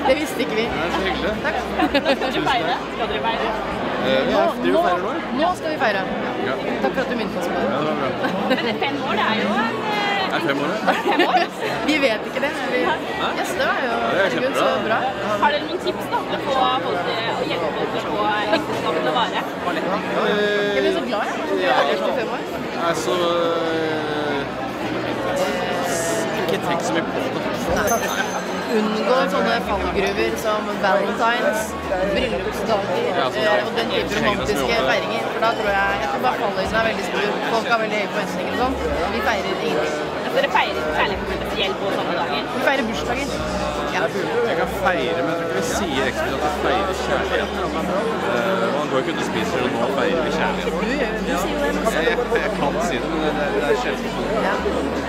Det visste ikke vi. Det er så hyggelig. Takk. Skal dere feire? Vi feirer nå. Nå skal vi feire. Ja. Takk for at du minnet oss på det. Ja, det var bra. Men 5 år, det er jo en... Er det 5 år? 5 år? Vi vet ikke det. Yes, det var jo det er herregud, så kjempebra. bra. Har dere noen tips da, til å få folk til å hjelpe folk til å få ekteskapet til å vare? Jeg blir så glad, jeg. Jeg er efter 5 år. Altså ikke tenk så mye på det. Unngå sånne fallgruver som valentines, bryllupsdager og den type romantiske feiringer. For da tror jeg bare fallhøyden er veldig stor. Folk har veldig høye forventninger og sånn. Vi feirer ingenting. Dere feirer kjærligheten spesielt på sånne dager? Vi feirer bursdager. Ja. Jeg kan feire, men jeg tror ikke vi sier eksplisitt at vi feirer kjærlighet. Man går ikke ut og spiser, og nå feirer vi kjærlighet. Du sier jo det. Jeg kan si det, men det er sjelden. Ja.